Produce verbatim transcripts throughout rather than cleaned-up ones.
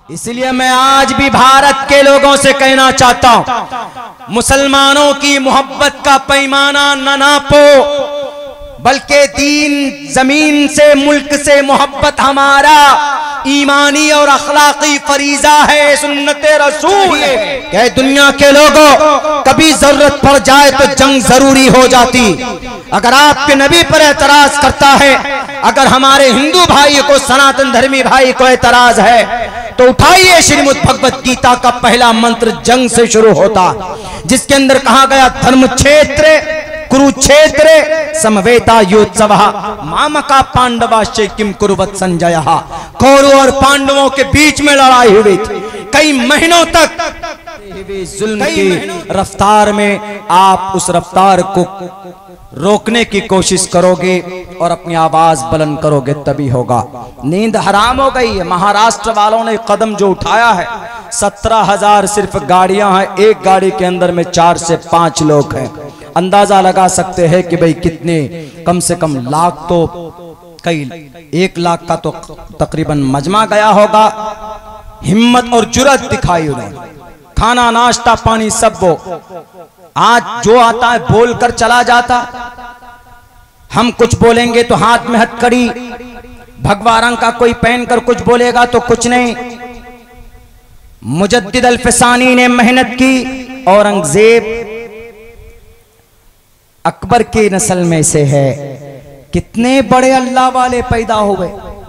इसलिए मैं आज भी भारत के लोगों से कहना चाहता हूं, मुसलमानों की मोहब्बत का पैमाना न नापो, बल्कि दीन जमीन से मुल्क से मोहब्बत हमारा ईमानी और अखलाकी फरीजा है, सुन्नत रसूल है। दुनिया के लोगों, कभी जरूरत पड़ जाए तो जंग जरूरी हो जाती। अगर आपके नबी पर एतराज करता है, अगर हमारे हिंदू भाई को, सनातन धर्मी भाई को एतराज है, तो उठाइए श्रीमद् भगवत गीता का पहला मंत्र जंग से शुरू होता, जिसके अंदर कहा गया धर्म क्षेत्र कुरुक्षेत्र समवेता योत्सव मामका पांडवाश्च किम कुरुवत संजय। कौरव और पांडवों के बीच में लड़ाई हुई थी कई महीनों तक। जुल्म की रफ्तार में आप उस रफ्तार को रोकने की कोशिश करोगे और अपनी आवाज बुलंद करोगे तभी होगा। नींद हराम हो गई है। महाराष्ट्र वालों ने कदम जो उठाया है, सत्रह हजार सिर्फ गाड़ियां हैं, एक गाड़ी के अंदर में चार से पांच लोग हैं। अंदाजा लगा सकते हैं कि भाई कितने, कम से कम लाख तो, कई एक लाख का तो तकरीबन मजमा गया होगा। हिम्मत और जुर्रत दिखाई उन्हें, खाना नाश्ता पानी सब वो आज जो आता है बोलकर चला जाता। हम कुछ बोलेंगे तो हाथ में हथकड़ी, भगवा रंग का कोई पहनकर कुछ बोलेगा तो कुछ नहीं। मुजद्दिद अल-फिसानी ने मेहनत की, औरंगजेब अकबर की नस्ल में से है। कितने बड़े अल्लाह वाले पैदा हुए।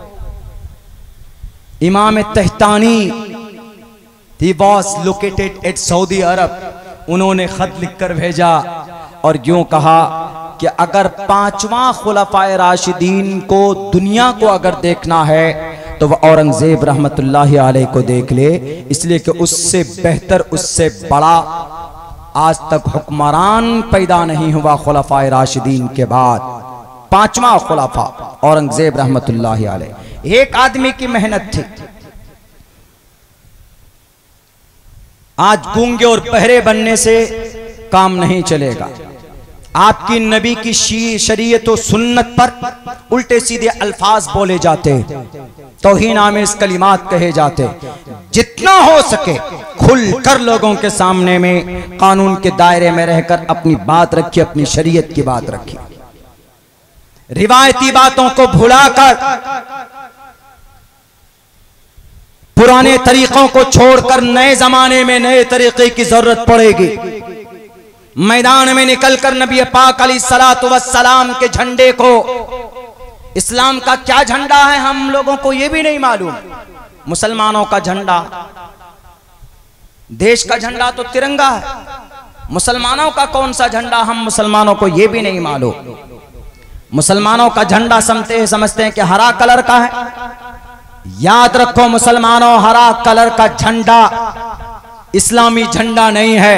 इमाम Tahtani, he was located at Saudi Arab. उन्होंने खत लिखकर भेजा और यूं कहा कि अगर पांचवा खुलफाए राशिदीन को, दुनिया को अगर देखना है तो वह औरंगजेब रहमतुल्लाहि अलैह को देख ले, इसलिए कि उससे बेहतर, उससे बड़ा आज तक हुक्मरान पैदा नहीं हुआ खुलफाए राशिदीन के बाद। पांचवा खुलफा औरंगजेब रहमतुल्लाहि अलैह। एक आदमी की मेहनत थी। आज गूंगे और बहरे बनने से काम नहीं चलेगा। आपकी नबी की शरीयत और सुन्नत पर उल्टे सीधे अल्फाज बोले जाते, तौहीन आमेज कलिमात कहे जाते। जितना हो सके खुलकर लोगों के सामने में कानून के दायरे में रहकर अपनी बात रखिए, अपनी शरीयत की बात रखिए। रिवायती बातों को भुलाकर, पुराने तरीकों को छोड़कर नए जमाने में नए तरीके की जरूरत पड़ेगी। मैदान में निकलकर नबी पाक अलैहिस्सलातु वस्सलाम के झंडे को, इस्लाम का क्या झंडा है हम लोगों को यह भी नहीं मालूम। मुसलमानों का झंडा, देश का झंडा तो तिरंगा है, मुसलमानों का कौन सा झंडा हम मुसलमानों को यह भी नहीं मालूम। मुसलमानों का झंडा समझते हैं समझते हैं कि हरा कलर का है। याद रखो मुसलमानों, हरा कलर का झंडा इस्लामी झंडा नहीं है।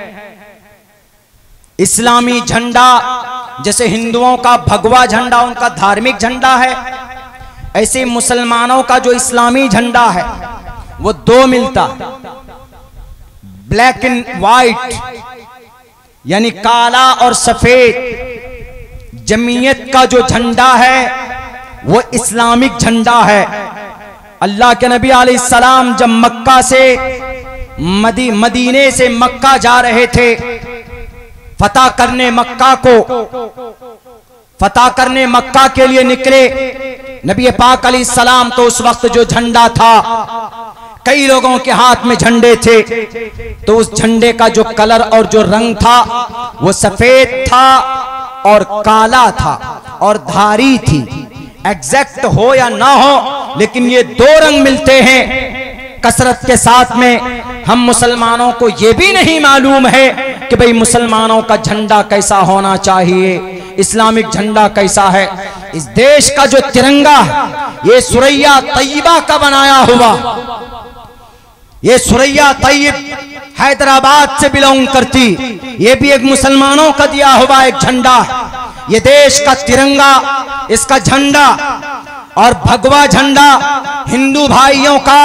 इस्लामी झंडा जैसे हिंदुओं का भगवा झंडा उनका धार्मिक झंडा है, ऐसे मुसलमानों का जो इस्लामी झंडा है वो दो मिलता, ब्लैक एंड व्हाइट यानी काला और सफेद। जमीयत का जो झंडा है वो इस्लामिक झंडा है। अल्लाह के नबी अलैहिस्सलाम जब मक्का से मदी मदीने से मक्का जा रहे थे, फतह करने मक्का को, फतह करने मक्का के लिए निकले। नबी पाक अलैहिस्सलाम तो उस वक्त जो झंडा था, कई लोगों के हाथ में झंडे थे, तो उस झंडे का जो कलर और जो रंग था वो सफेद था और काला था और धारी थी। एग्जैक्ट हो या ना हो, लेकिन ये दो रंग मिलते हैं कसरत के साथ में। हम मुसलमानों को ये भी नहीं मालूम है कि भाई मुसलमानों का झंडा कैसा होना चाहिए, इस्लामिक झंडा कैसा है। इस देश का जो तिरंगा है ये सुरैया तैयबा का बनाया हुआ, ये सुरैया तैयब हैदराबाद से बिलोंग करती, ये भी एक मुसलमानों का दिया हुआ एक झंडा। ये देश का तिरंगा, इसका झंडा और भगवा झंडा हिंदू भाइयों का,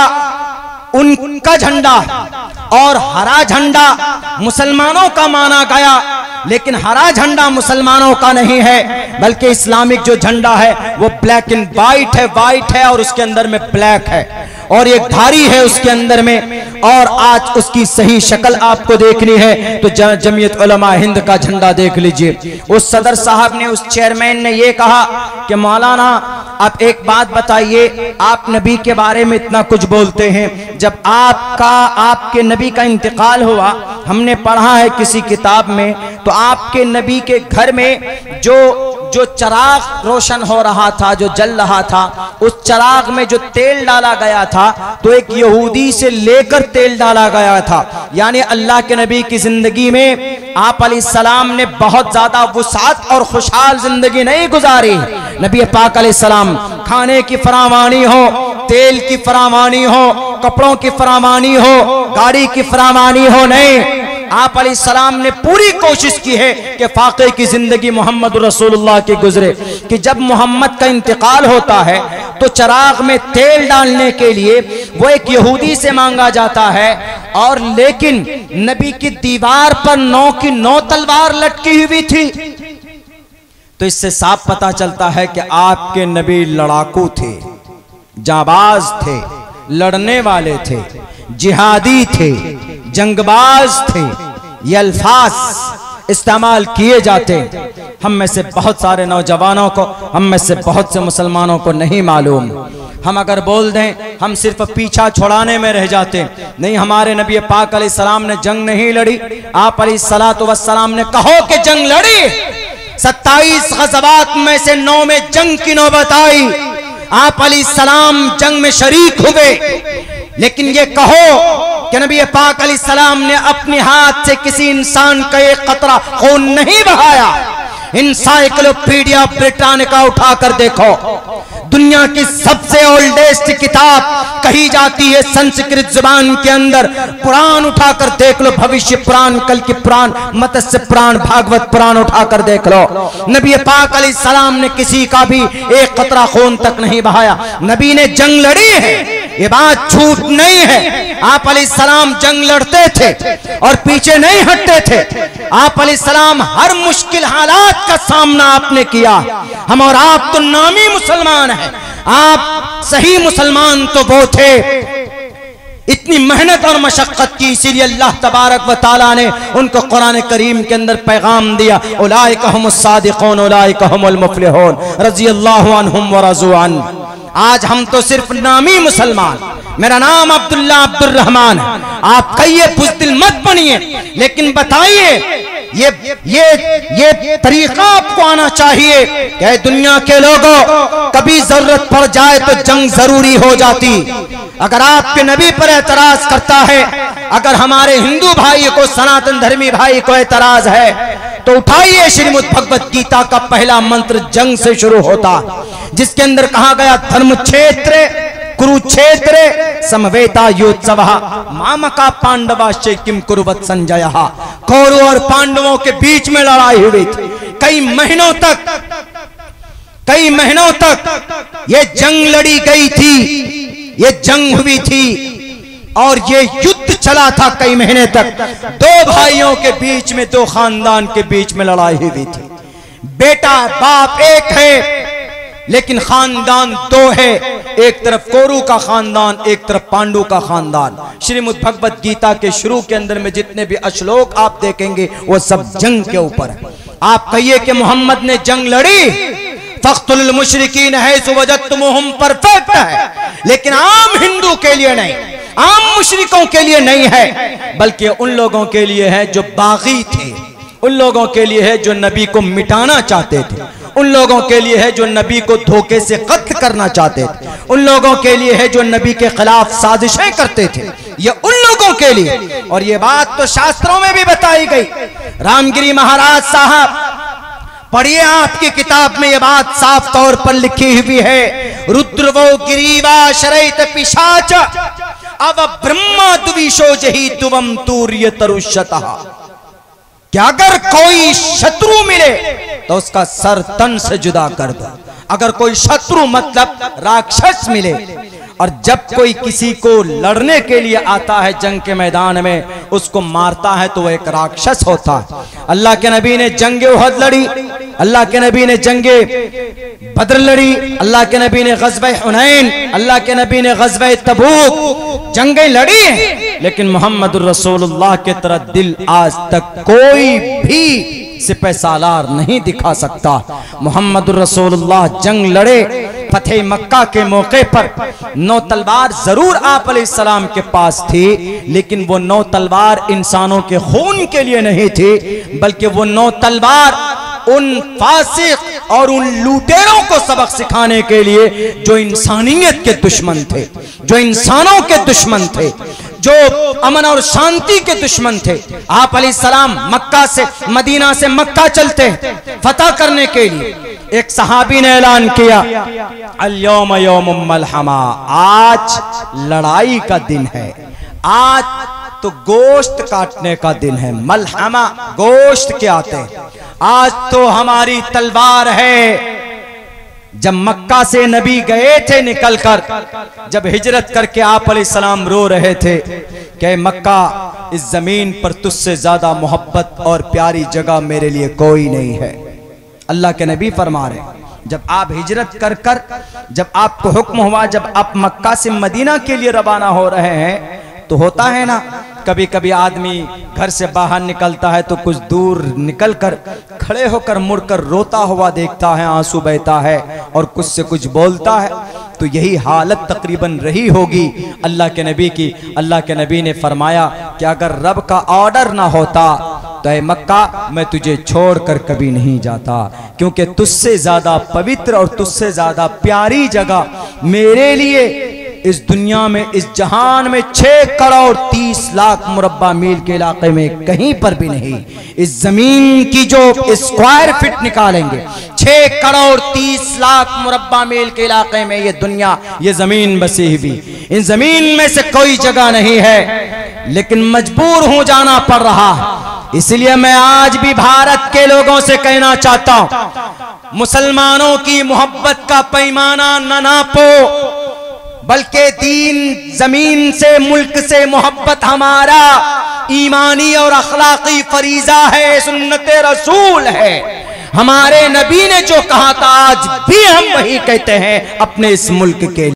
उनका झंडा, और हरा झंडा मुसलमानों का माना गया। लेकिन हरा झंडा मुसलमानों का नहीं है, बल्कि इस्लामिक जो झंडा है वो ब्लैक एंड वाइट है, वाइट है और उसके अंदर में ब्लैक है और एक धारी है उसके अंदर में। और आज उसकी सही शक्ल आपको देखनी है तो जमीयत उलमा हिंद का झंडा देख लीजिए। उस सदर साहब ने, उस चेयरमैन ने ये कहा कि मौलाना आप एक बात बताइए, आप नबी के बारे में इतना कुछ बोलते हैं, जब आपका आपके नबी का इंतकाल हुआ, हमने पढ़ा है किसी किताब में, तो आपके नबी के घर में जो जो चराग रोशन हो रहा था, जो जल रहा था, उस चराग में जो तेल डाला गया था तो एक यहूदी से लेकर तेल डाला गया था। यानी अल्लाह के नबी की जिंदगी में आप अलैहिस्सलाम ने बहुत ज्यादा वुसात और खुशहाल जिंदगी नहीं गुजारी। नबी पाक अलैहिस्सलाम खाने की फरावानी हो, तेल की फरावानी हो, कपड़ों की फरावानी हो, गाड़ी की फरावानी हो, नहीं, आप अलैहिस्सलाम ने पूरी कोशिश की है कि फाके की जिंदगी मोहम्मद रसूलुल्लाह की गुजरे। कि जब मोहम्मद का इंतकाल होता है तो चराग में तेल डालने के लिए वो एक यहूदी से मांगा जाता है, और लेकिन नबी की दीवार पर नौ की नौ तलवार लटकी हुई थी। तो इससे साफ पता चलता है कि आपके नबी लड़ाकू थे, जाबाज थे, लड़ने वाले थे, जिहादी थे, जंगबाज थे। ये अल्फाज इस्तेमाल किए जाते हम में से बहुत सारे नौजवानों को, हम में से बहुत से मुसलमानों को नहीं मालूम। हम अगर बोल दें हम सिर्फ पीछा छुड़ाने में रह जाते। नहीं, हमारे नबी पाक अलैहिस्सलाम ने जंग नहीं लड़ी। आप अलैहिस्सलातु वस्सलाम ने कहो कि जंग लड़ी, सत्ताईस गज़वात में से नौ में जंग की नौबत आई। आप अलैहिस्सलाम जंग में शरीक हुए, लेकिन ये कहो कि नबी पाक अलैहिस्सलाम ने अपने हाथ से किसी इंसान का एक कतरा खून नहीं बहाया। इंसाइक्लोपीडिया ब्रिटानिका उठाकर देखो, दुनिया की सबसे ओल्डेस्ट किताब कही जाती है संस्कृत जुबान के अंदर, पुराण उठाकर देख लो, भविष्य पुराण, कल की पुराण, मत्स्य पुराण, भागवत पुराण उठाकर देख लो। नबी पाक अलैहिस्सलाम ने किसी का भी एक कतरा खून तक नहीं बहाया। नबी ने जंग लड़ी है, ये बात झूठ नहीं है। आप अलैहिस्सलाम जंग लड़ते थे और पीछे नहीं हटते थे। आप अलैहिस्सलाम हर मुश्किल हालात का सामना आपने किया। हम और आप तो नामी मुसलमान हैं, आप सही मुसलमान तो वो थे। इतनी मेहनत और मशक्कत की, इसीलिए अल्लाह तबारक व तआला ने उनको कुरान करीम के अंदर पैगाम दिया, उलाइका हुमुस सादिकून उलाइका हुमुल मुफलिहून रज़ियल्लाहु अन्हुम व रज़ू अन। आज हम तो सिर्फ नामी मुसलमान, मेरा नाम अब्दुल्ला अब्दुर रहमान है, आप कहिए बुज़दिल मत बनिए, लेकिन बताइए ये ये ये तरीका आपको आना चाहिए कि दुनिया के लोगों, कभी जरूरत पड़ जाए तो जंग जरूरी हो जाती। अगर आपके नबी पर एतराज करता है, अगर हमारे हिंदू भाई को, सनातन धर्मी भाई को एतराज है, तो उठाइए श्रीमद् भगवत गीता का पहला मंत्र जंग से शुरू होता, जिसके अंदर कहा गया धर्म क्षेत्र कुरुक्षेत्र समवेता योत्सवः मामका पांडवाश्च किम कुरुवत संजयः। कौरव और पांडवों के बीच में लड़ाई हुई थी। कई महीनों तक कई महीनों तक ये जंग लड़ी गई थी, ये जंग हुई थी और ये युद्ध चला था कई महीने तक। दो भाइयों के बीच में, दो खानदान के बीच में लड़ाई हुई थी। बेटा बाप एक है लेकिन खानदान दो है, एक तरफ कोरु का खानदान, एक तरफ पांडु का खानदान। श्रीमद् भगवत गीता के शुरू के अंदर में जितने भी श्लोक आप देखेंगे वो सब जंग के ऊपर है। आप कहिए कि मोहम्मद ने जंग लड़ी, फ़क़्तुल मुशरिकीन हैसु वजदतमुहुम परफेक्ट है, लेकिन आम हिंदू के लिए नहीं, आम मुशरिकों के लिए नहीं है, बल्कि उन लोगों के लिए है जो बागी थे, उन लोगों के लिए है जो नबी को मिटाना चाहते थे, उन लोगों के लिए है जो नबी को धोखे से कत्ल करना चाहते थे, उन लोगों के लिए है जो नबी के खिलाफ साजिशें करते थे, ये उन लोगों के लिए। और ये बात तो शास्त्रों में भी बताई गई। रामगिरी महाराज साहब, पढ़िए, आपकी किताब में ये बात साफ तौर पर लिखी हुई है, रुद्रवो गिरीवा शरैत पिशाच अव ब्रह्मा द्विशो जही तुवम तूर्य तरुष्यतः। कि अगर कोई शत्रु मिले तो उसका सर तन से जुदा कर दो। अगर कोई शत्रु मतलब राक्षस मिले और जब कोई किसी को लड़ने के लिए आता है जंग के मैदान में, उसको मारता है तो वह एक राक्षस होता है। अल्लाह के नबी ने जंगे उहद लड़ी, अल्लाह के नबी ने जंगे बद्र लड़ी, अल्लाह के नबी ने गज़वे हुनैन, अल्लाह के नबी ने गज़वे तबूक, जंगें लड़ी हैं। लेकिन मोहम्मदुर रसूलुल्लाह के तरह दिल आज तक कोई भी सिपह सालार नहीं दिखा सकता। मोहम्मदुर रसूलुल्लाह जंग लड़े, फतेह मक्का के मौके पर नौ तलवार जरूर आप अलैहिस्सलाम के पास थी, लेकिन वो नौ तलवार इंसानों के खून के लिए नहीं थी, बल्कि वो नौ तलवार उन फासिक और उन लुटेरों को सबक सिखाने के लिए जो इंसानियत के दुश्मन थे, जो इंसानों के दुश्मन थे, जो अमन और शांति के दुश्मन थे। आप अलैहिस्सलाम मक्का से मदीना से मक्का चलते फतह करने के लिए। एक सहाबी ने ऐलान किया, अल-यौम यौमुम मलहमा, आज लड़ाई का दिन है, आज तो गोश्त काटने का दिन है। मलहमा गोश्त के आते हैं, आज तो हमारी तलवार है। जब मक्का से नबी गए थे निकलकर, जब हिजरत करके आप अलैहिस्सलाम रो रहे थे कि मक्का, इस जमीन पर तुझसे ज्यादा मोहब्बत और प्यारी जगह मेरे लिए कोई नहीं है। अल्लाह के नबी फरमा रहे, जब आप हिजरत कर कर जब आपको हुक्म हुआ, जब आप मक्का से मदीना के लिए रवाना हो रहे हैं, तो होता है ना, कभी कभी आदमी घर से बाहर निकलता है तो कुछ दूर निकलकर खड़े होकर मुड़कर रोता हुआ देखता है, आंसू बहता है और कुछ से कुछ बोलता है। तो यही हालत तकरीबन रही होगी अल्लाह के नबी की। अल्लाह के नबी ने फरमाया कि अगर रब का ऑर्डर ना होता तो ऐ मक्का, मैं तुझे छोड़कर कभी नहीं जाता, क्योंकि तुझसे ज्यादा पवित्र और तुझसे ज्यादा प्यारी जगह मेरे लिए इस दुनिया में, इस जहान में छह करोड़ तीस लाख मुरब्बा मील के इलाके में कहीं पर भी नहीं। इस जमीन की जो स्क्वायर फिट निकालेंगे, छह करोड़ तीस लाख मुरब्बा मील के इलाके में ये दुनिया, ये जमीन बसी हुई, इन जमीन में से कोई जगह नहीं है, लेकिन मजबूर हूं जाना पड़ रहा है। इसलिए मैं आज भी भारत के लोगों से कहना चाहता हूं, मुसलमानों की मोहब्बत का पैमाना न नापो, बल्कि दीन, जमीन से, मुल्क से मोहब्बत हमारा ईमानी और अखलाकी फरीजा है, सुन्नत रसूल है। हमारे नबी ने जो कहा था आज भी हम वही कहते हैं अपने इस मुल्क के लिए।